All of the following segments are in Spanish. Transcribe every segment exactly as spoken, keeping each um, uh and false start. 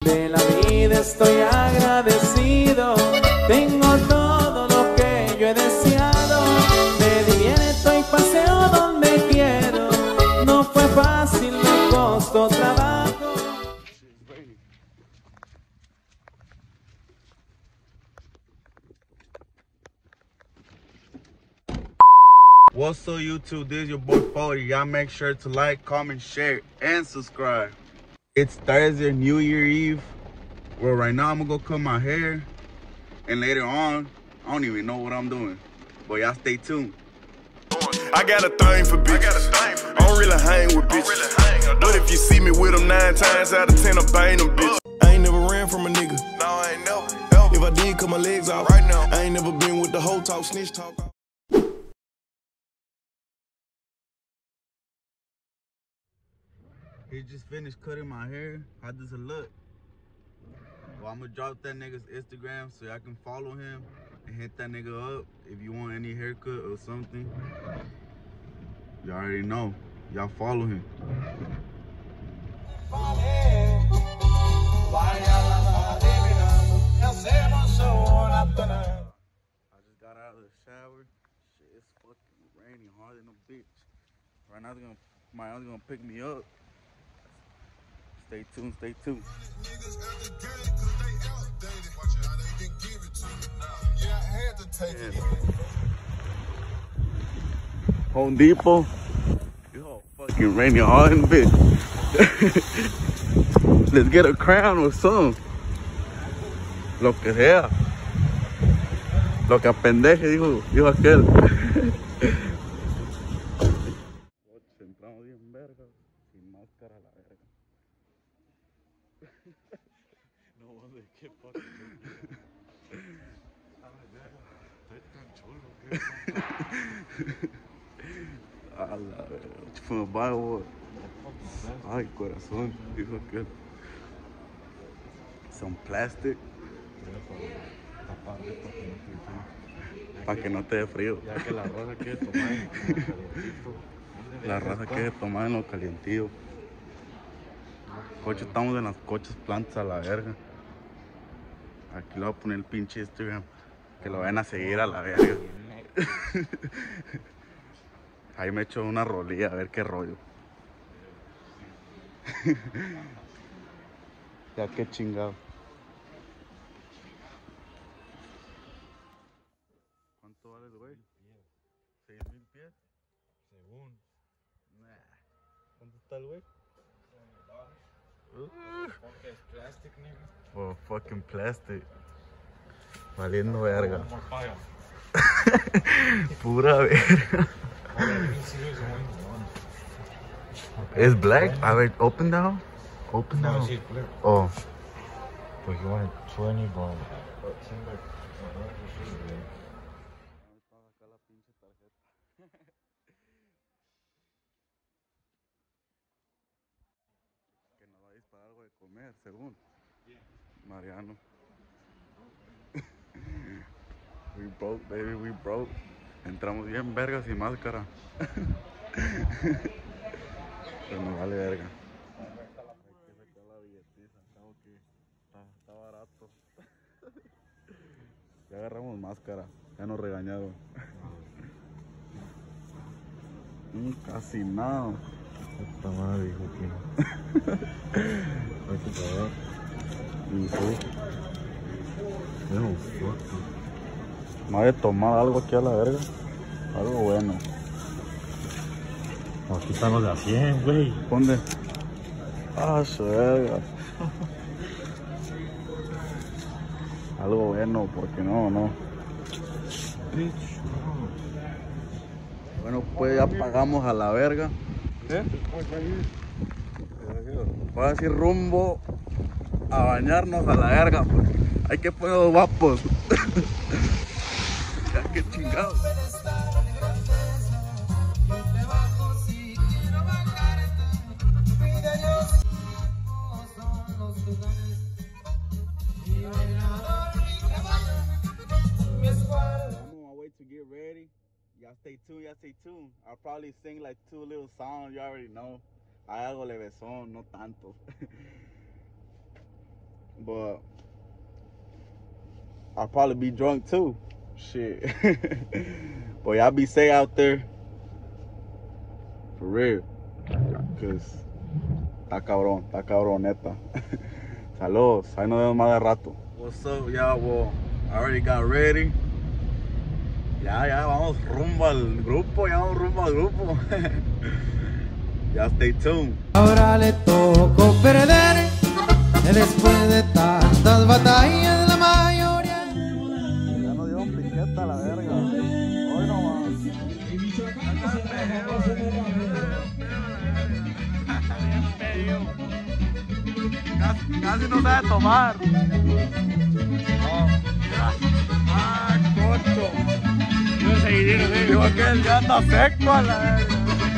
De la vida estoy agradecido, tengo todo lo que yo he deseado. Me divierto y paseo donde quiero, no fue fácil, me costó trabajo. What's up, YouTube? This is your boy forty. Y'all make sure to like, comment, share, and subscribe. It's Thursday, New Year Eve. Well, right now I'm gonna go cut my hair, and later on, I don't even know what I'm doing. But y'all stay tuned. I got a thing for bitches. I, got a thing for bitches. I don't really hang with bitches. Really hang, but if you see me with them nine times out of ten, I bang them bitches. I ain't never ran from a nigga. No, I ain't never. Ever. If I did, cut my legs off. Right now, I ain't never been with the whole talk, snitch talk. He just finished cutting my hair. How does it look? Well, I'm gonna drop that nigga's Instagram so y'all can follow him and hit that nigga up if you want any haircut or something. Y'all already know. Y'all follow him. I just got out of the shower. Shit, it's fucking raining harder than a bitch. Right now, they're gonna, my aunt's gonna pick me up. Stay tuned, stay tuned. Yeah. Home Depot. It's all fucking raining hard in bitch. Let's get a crown or something. Lo que sea. Lo que apendeje, dijo, dijo aquel. Entramos bien verga, sin máscara la verga. No wonder qué fucking estoy tan chulo que A la verga, fue bajo. Ay, corazón, dijo aquel. Son plastic. Para que no te dé frío. Ya que la raza quiere tomar en lo calientito. La raza quiere tomar en lo calientío. Coche, estamos en las coches plantas a la verga. Aquí le voy a poner el pinche Instagram. Que lo vayan a seguir a la verga. Ahí me echo una rolilla a ver qué rollo. Ya qué chingado. ¿Cuánto vale el güey? ¿Seis mil pies? Según. Nah. ¿Cuánto está el güey? Porque es plastic, nigga. Oh, fucking plastic. Valiendo verga. Pura verga. ¿Es black? A ver, open down. Open No, down. she's blue. Oh. But you want twenty, bro. Que nos va a disparar algo de comer, según Mariano. We broke, baby, we broke. Entramos bien verga sin máscara. Pero nos vale verga. Hay que sacar la billetita, acabo que está, está barato. Ya agarramos máscara, ya nos regañaron. Mm, casi nada. Puta madre, dijo que hay que pagar. Y sí, No, fuck. me voy a tomar algo aquí a la verga. Algo bueno. Aquí están los de a cien, güey. ¿Dónde? Ah, su verga. Algo bueno, porque no, no. Bueno, pues ya pagamos a la verga. ¿Eh? Voy a decir rumbo a bañarnos a la verga. Hay que poner los guapos. Ya que chingados. Y'all stay tuned, y'all stay tuned. I'll probably sing like two little songs, you already know. Hay algo levesón, no tanto. but I'll probably be drunk too. Shit. But y'all be safe out there. For real. Cause está cabrón, está cabrón, neta. Saludos, ahí nos vemos más de rato. What's up, y'all? Well, I already got ready. Ya, ya, vamos rumbo al grupo, ya vamos rumbo al grupo. Ya, stay tuned. Ahora le tocó perder, después de tantas batallas, la mayoría. Ya nos dieron piqueta a la verga. Hoy nomás. Casi, casi no sabe tomar. Oh. Ah, cocho. Yo seguiré, no sé. Digo que ya anda seco a la verga.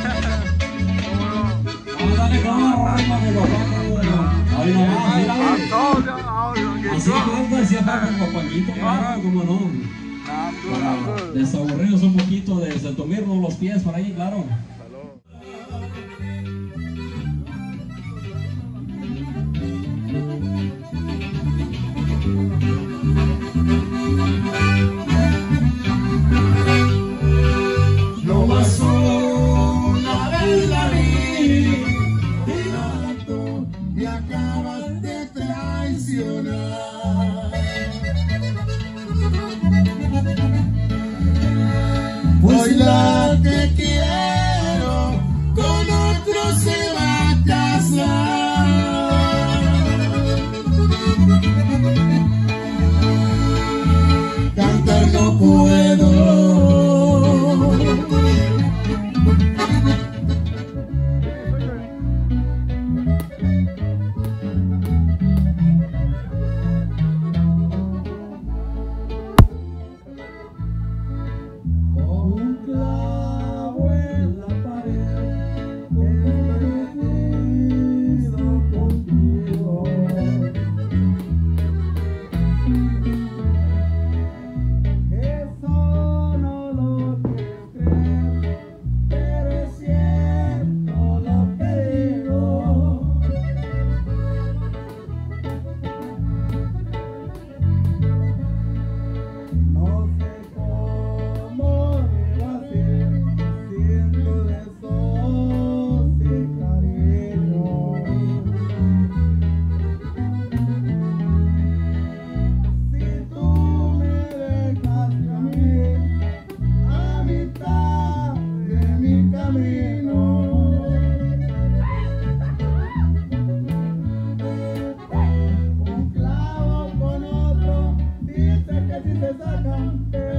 Dale, vamos, ahí nomás, así que decía para el compañito, como no. Desaburrirnos un poquito, desentumirnos los pies por ahí, claro. No más una vez la vi y ahora tú me acabas de traicionar. Hoy la que quiero con otro se va a casar. Cantar no puedo. Se sacan,